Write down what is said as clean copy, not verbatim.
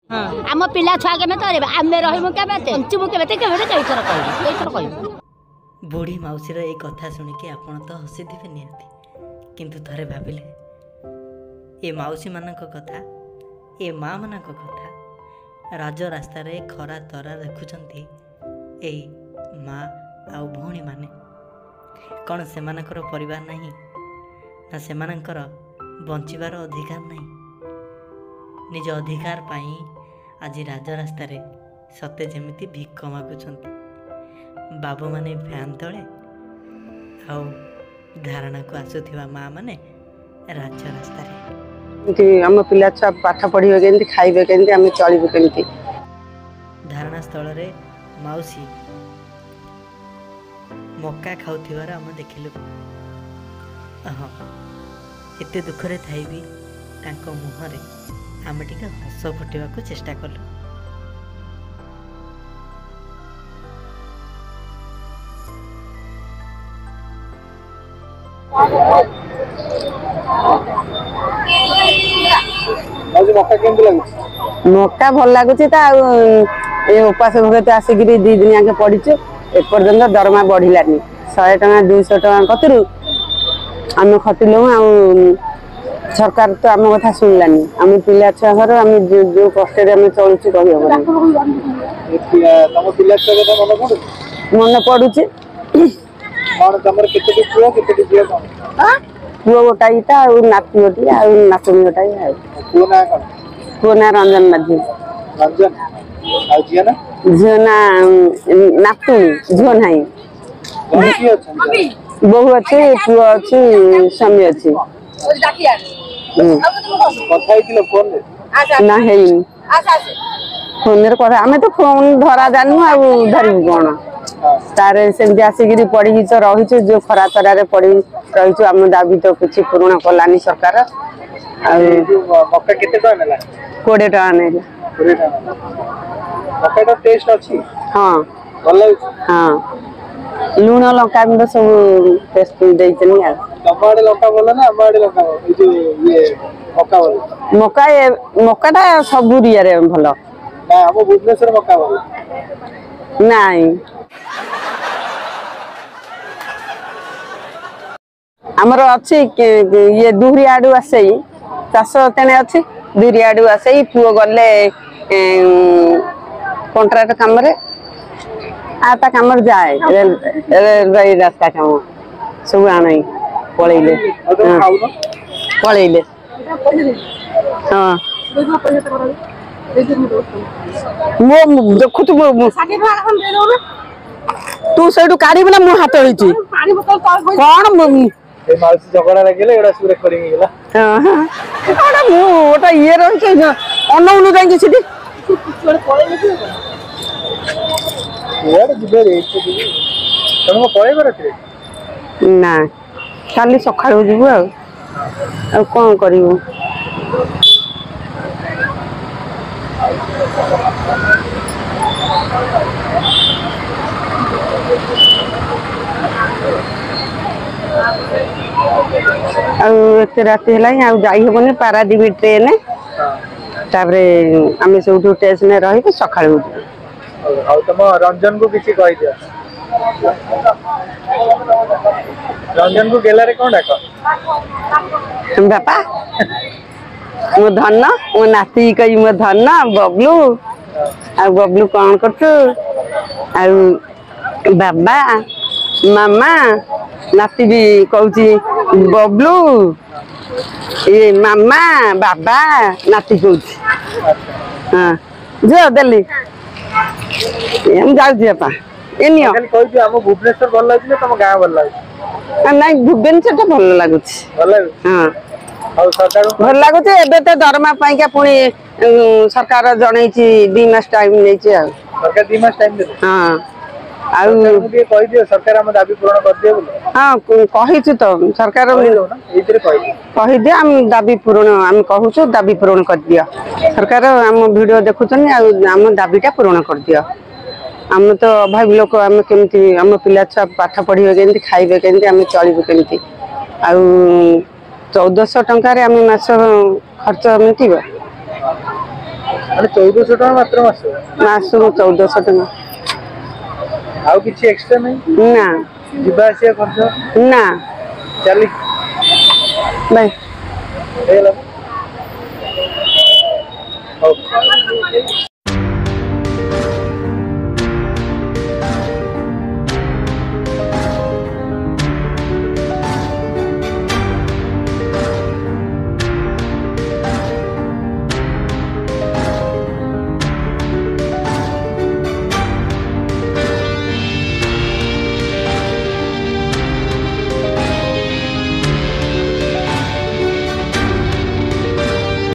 आम पिला छुआ के आम रही बुढ़ी मौसीर ये कथा शुणिकी आपण तो हसी थे निहाती किंतु थरे भाविले ये मौसी मानक कथा ये माँ मानक कथा राज रास्ता रे खरा तरा देखुचंती ए माँ आउ भौणी माने कौन से परिवार नहीं ना से बंचिबार अधिकार नहीं निज अधिकार पाई आज राज रास्ता रे सते जेमिति भिक्ष मागुचंती बाबू माने फैन तले आउ धारणा को आसुथिबा माँ माने राज रास्ता आम पिला छुआ पाठ पढ़े के खाइबे के आम चलबू के धारणा स्थल रे मौसी मक्का खाउथिबार आम देखिलु हाँ एते दुखरे थाई भी तांको मुहरे आम टिके हस फुटेबा को चेष्टा कलु मक्का भल लगुच उपास भगत आसिक दी दिन आगे पढ़ीचु एपर्तंत दरमा बढ़लानी 100 टका 200 टका कतरू आम खटिलु सरकार तो आम कथा शुणलानी आम पिला छुआ घर आम जो कष्ट चलुचु मन पड़ू पुओ गोटाई नाती गोटी नातुणी गोटाई पुओ ना रंजन माझी झील ना नातुणी झील ना बहु अच्छी पुओ अच्छी स्वामी अच्छी ना फोन आम तो फोन धरा जानू आ धरबू कौन तार सेमती आसिक पढ़ी तो रही जो खरा तरार पढ़ी रही आम दाबी तो किसी पूरण कलानी सरकार 20 टका ना हाँ हाँ लुण लंका गुंड सब टेस्ट मक्का सब रिया भल नाई आमर अच्छी ये दुहरी आडू आसे चाष तेने अच्छी दुहरी आडू आसे पुओ गले कंट्राक्ट काम आता काम जाए रेलवे रास्ता काम सब आण पलैले पलैले हाँ देखु तू से काढ़ ना मो हाथ कौन झगड़ा लगे गोटे ये रही अनौनु जाइए ना खाली सकाळू जीवु आ कौन करू एत राति है जाइबनी पारादीप ट्रेन तापरे आम सब स्टेशन रही सका तुम रंजन को किसी कह दिया रंजन को गेलारे कौन डाक बापा मो धन मो नाती कही मो धन बबलू आ बबलू कौन कर बाबा मामा नाती भी कहूँ बबलू ये मामा बाबा नाती कहूँ हाँ जो दिल्ली जापा भुवनेश्वर भल लगे तुम गाँ भल लगे ना भुवनेश्वर तो भल लगुच हाँ भल लगुच एबे तो दरमा पाइका पुणी सरकार जन 2 मास टाइम नहीं सरकार 2 मास टाइम हाँ सरकार दाबी पूरण कर दिए हाँ कही तो सरकार कहीदि आम दाबी पूरण आम कहूँ दाबी पूरण कर दिया सरकार आम वीडियो देखुन आम दाबीटा पूरण कर दिया आम तो अभावी लोक आम केमती आम पिला छुआ पाठ पढ़े के खाइबे के आम चलबू के 1400 टंकार आम मास खर्च मिटिबा ମାନେ 1400 ଟଙ୍କା ମାତ୍ର ମାସକୁ 1400 ଟଙ୍କା। ଆଉ କିଛି ଏକ୍ସଟ୍ରା ନାହିଁ? ନା ଯିବା ଆସିବା ଖର୍ଚ୍ଚ ନା। ଚାଲି ବାଇ ହେଇଗଲା। ହଉ।